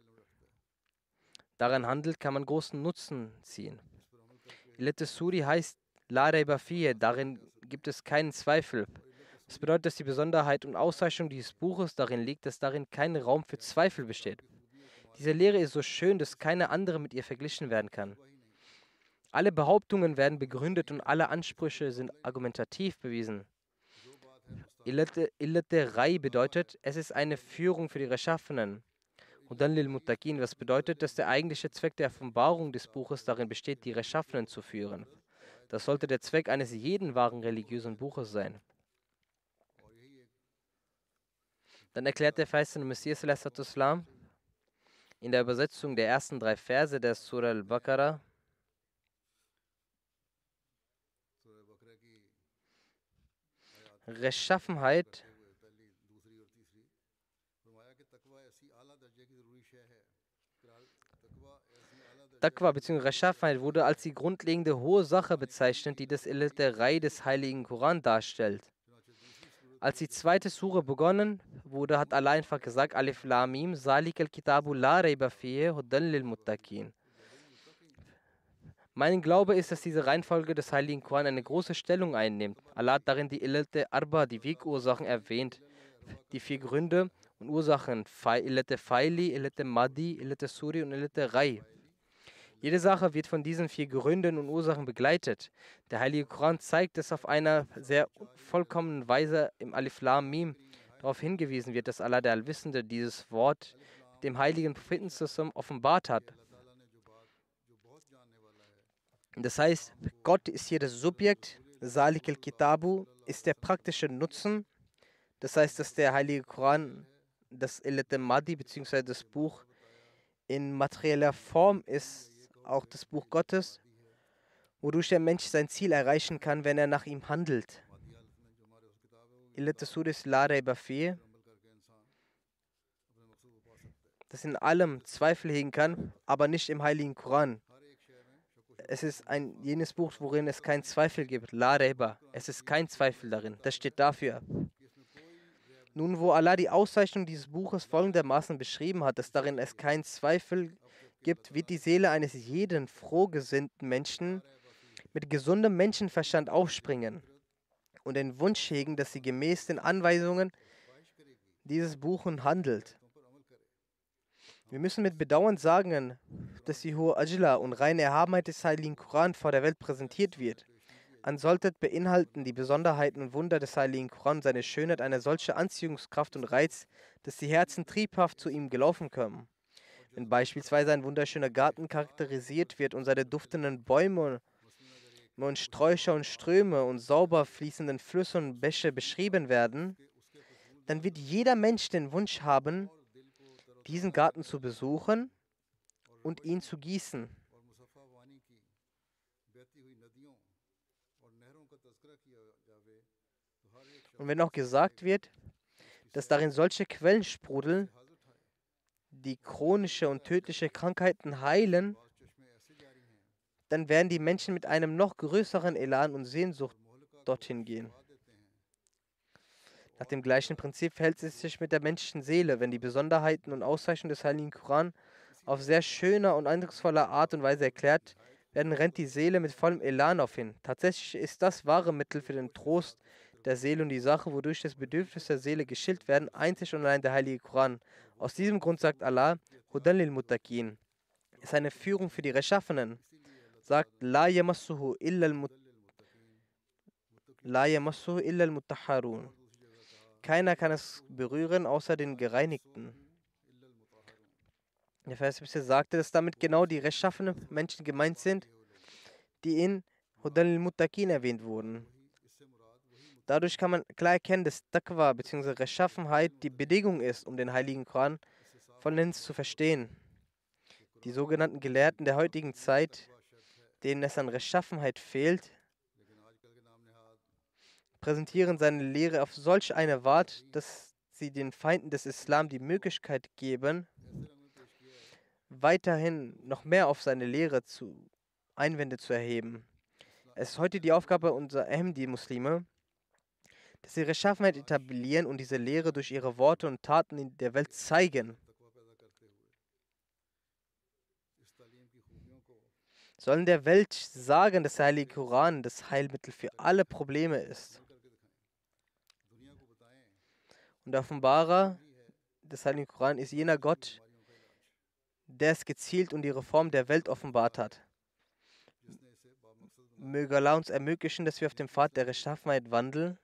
[SPEAKER 2] daran handelt, kann man großen Nutzen ziehen. Illat Suri heißt La Raiba Fihi, darin gibt es keinen Zweifel. Das bedeutet, dass die Besonderheit und Auszeichnung dieses Buches darin liegt, dass darin kein Raum für Zweifel besteht. Diese Lehre ist so schön, dass keine andere mit ihr verglichen werden kann. Alle Behauptungen werden begründet und alle Ansprüche sind argumentativ bewiesen. Illat Rai bedeutet, es ist eine Führung für die Rechtschaffenen. Hudan lil Muttaqin, was bedeutet, dass der eigentliche Zweck der Offenbarung des Buches darin besteht, die Rechtschaffenen zu führen. Das sollte der Zweck eines jeden wahren religiösen Buches sein. Dann erklärt der verheißene Messias Islam in der Übersetzung der ersten drei Verse der Surah al-Baqarah: Rechtschaffenheit Taqwa bzw. Rechtschaffenheit wurde als die grundlegende hohe Sache bezeichnet, die das Illat Rai des Heiligen Koran darstellt. Als die zweite Sure begonnen wurde, hat Allah einfach gesagt: Alif Lam Mim, Zalik al-Kitabu la Raiba Fihi, Hudan lil Muttaqin. Mein Glaube ist, dass diese Reihenfolge des Heiligen Koran eine große Stellung einnimmt. Allah hat darin die Illat Arba, die Wegursachen, erwähnt. Die vier Gründe und Ursachen: Illat Faili, Illat Madi, Illat Suri und Illat Rai. Jede Sache wird von diesen vier Gründen und Ursachen begleitet. Der Heilige Koran zeigt, dass auf einer sehr vollkommenen Weise im Alif Lam Mim darauf hingewiesen wird, dass Allah der Allwissende dieses Wort dem heiligen Propheten zusammen offenbart hat. Das heißt, Gott ist hier das Subjekt, Zalik al-Kitabu ist der praktische Nutzen. Das heißt, dass der Heilige Koran, das Illat Madi bzw. das Buch in materieller Form ist, auch das Buch Gottes, wodurch der Mensch sein Ziel erreichen kann, wenn er nach ihm handelt. Illat Suri ist La Raiba Fihi, das in allem Zweifel hegen kann, aber nicht im Heiligen Koran. Es ist ein jenes Buch, worin es keinen Zweifel gibt. La Raiba, es ist kein Zweifel darin. Das steht dafür. Nun, wo Allah die Auszeichnung dieses Buches folgendermaßen beschrieben hat, dass darin es keinen Zweifel gibt, wird die Seele eines jeden frohgesinnten Menschen mit gesundem Menschenverstand aufspringen und den Wunsch hegen, dass sie gemäß den Anweisungen dieses Buches handelt. Wir müssen mit Bedauern sagen, dass die hohe Ajla und reine Erhabenheit des Heiligen Koran vor der Welt präsentiert wird. Ansonsten beinhalten die Besonderheiten und Wunder des Heiligen Koran seine Schönheit eine solche Anziehungskraft und Reiz, dass die Herzen triebhaft zu ihm gelaufen kommen. Wenn beispielsweise ein wunderschöner Garten charakterisiert wird und seine duftenden Bäume und Sträucher und Ströme und sauber fließenden Flüsse und Bäche beschrieben werden, dann wird jeder Mensch den Wunsch haben, diesen Garten zu besuchen und ihn zu gießen. Und wenn auch gesagt wird, dass darin solche Quellen sprudeln, die chronische und tödliche Krankheiten heilen, dann werden die Menschen mit einem noch größeren Elan und Sehnsucht dorthin gehen. Nach dem gleichen Prinzip verhält es sich mit der menschlichen Seele, wenn die Besonderheiten und Auszeichnungen des Heiligen Koran auf sehr schöner und eindrucksvoller Art und Weise erklärt werden, rennt die Seele mit vollem Elan auf hin. Tatsächlich ist das wahre Mittel für den Trost der Seele und die Sache, wodurch das Bedürfnis der Seele gestillt werden, einzig und allein der Heilige Koran. Aus diesem Grund sagt Allah, Hudan lil Muttaqin, ist eine Führung für die Rechtschaffenen. Sagt, La yamassuhu illa al-Mutahharun. Keiner kann es berühren, außer den Gereinigten. Der Vers sagte, dass damit genau die rechtschaffenen Menschen gemeint sind, die in Hudan lil Muttaqin erwähnt wurden. Dadurch kann man klar erkennen, dass Taqwa bzw. Rechtschaffenheit die Bedingung ist, um den Heiligen Koran vollends zu verstehen. Die sogenannten Gelehrten der heutigen Zeit, denen es an Rechtschaffenheit fehlt, präsentieren seine Lehre auf solch eine Art, dass sie den Feinden des Islam die Möglichkeit geben, weiterhin noch mehr auf seine Lehre zu Einwände zu erheben. Es ist heute die Aufgabe unserer Ahmadi-Muslime, dass sie Rechtschaffenheit etablieren und diese Lehre durch ihre Worte und Taten in der Welt zeigen. Sollen der Welt sagen, dass der Heilige Koran das Heilmittel für alle Probleme ist. Und der Offenbarer des Heiligen Koran ist jener Gott, der es gezielt und die Reform der Welt offenbart hat. Möge Allah uns ermöglichen, dass wir auf dem Pfad der Rechtschaffenheit wandeln.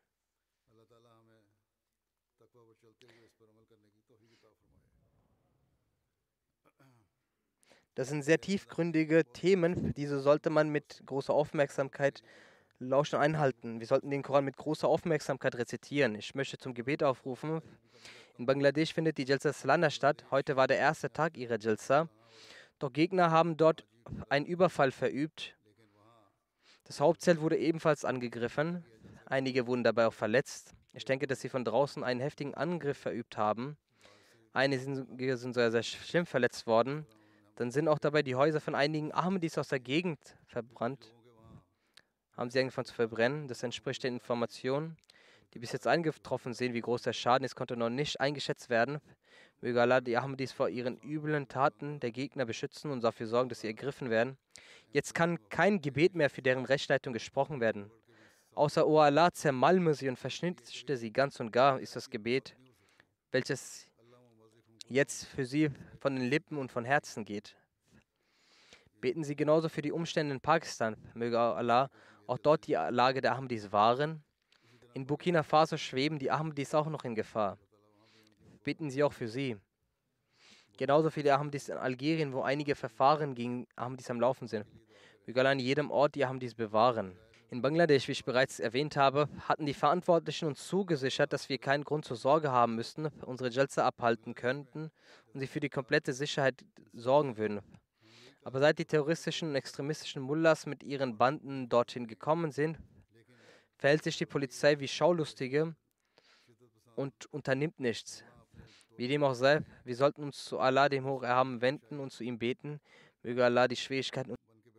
[SPEAKER 2] Das sind sehr tiefgründige Themen, diese sollte man mit großer Aufmerksamkeit lauschen und einhalten. Wir sollten den Koran mit großer Aufmerksamkeit rezitieren. Ich möchte zum Gebet aufrufen. In Bangladesch findet die Jalsa Salana statt. Heute war der erste Tag ihrer Jalsa. Doch Gegner haben dort einen Überfall verübt. Das Hauptzelt wurde ebenfalls angegriffen. Einige wurden dabei auch verletzt. Ich denke, dass sie von draußen einen heftigen Angriff verübt haben. Einige sind, sind sehr, sehr schlimm verletzt worden. Dann sind auch dabei die Häuser von einigen Ahmadis aus der Gegend verbrannt. Haben sie angefangen zu verbrennen. Das entspricht den Informationen, die bis jetzt eingetroffen sind. Wie groß der Schaden ist, konnte noch nicht eingeschätzt werden. Möge Allah die Ahmadis vor ihren üblen Taten der Gegner beschützen und dafür sorgen, dass sie ergriffen werden. Jetzt kann kein Gebet mehr für deren Rechtsleitung gesprochen werden. Außer O Allah, zermalme sie und verschnitte sie ganz und gar, ist das Gebet, welches jetzt für sie von den Lippen und von Herzen geht. Beten Sie genauso für die Umstände in Pakistan. Möge Allah auch dort die Lage der Ahmadis wahren. In Burkina Faso schweben die Ahmadis auch noch in Gefahr. Beten Sie auch für sie. Genauso für die Ahmadis in Algerien, wo einige Verfahren gegen Ahmadis am Laufen sind. Möge Allah an jedem Ort die Ahmadis bewahren. In Bangladesch, wie ich bereits erwähnt habe, hatten die Verantwortlichen uns zugesichert, dass wir keinen Grund zur Sorge haben müssten, unsere Jalsa abhalten könnten und sie für die komplette Sicherheit sorgen würden. Aber seit die terroristischen und extremistischen Mullahs mit ihren Banden dorthin gekommen sind, verhält sich die Polizei wie Schaulustige und unternimmt nichts. Wie dem auch sei, wir sollten uns zu Allah, dem Hocherhaben, wenden und zu ihm beten. Möge Allah die Schwierigkeiten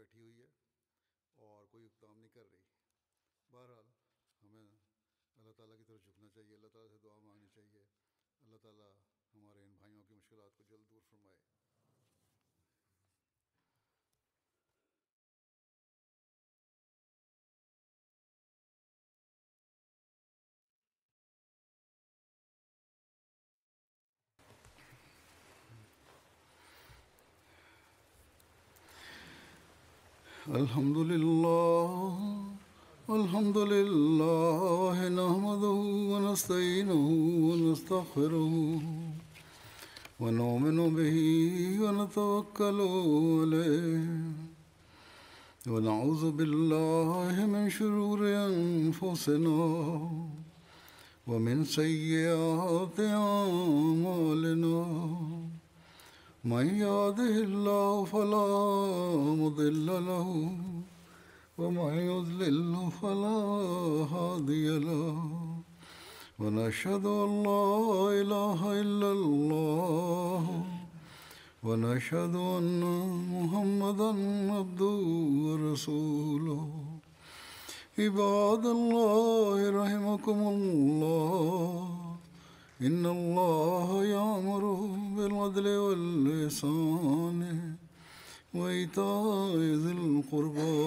[SPEAKER 1] الحمد لله الحمد لله نحمده ونستعينه ونستغفره ونؤمن به ونتوكل عليه ونعوذ بالله من شرور أنفسنا ومن سيئات أعمالنا من يهده الله فلا مضل له ومن يضلل فلا هادي له ونشهد أن لا إله إلا الله ونشهد أن محمدا عبده ورسوله عباد الله رحمكم الله إن الله يأمر بالعدل والإحسان وإيتاء ذي القربى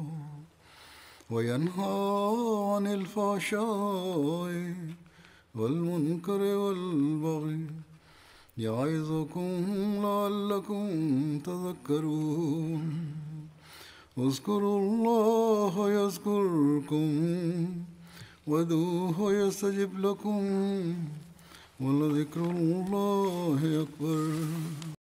[SPEAKER 1] وينهى عن الفحشاء والمنكر والبغي يعظكم لعلكم تذكرون اذكروا الله يذكركم وادعوه يستجب لكم ولذكر الله أكبر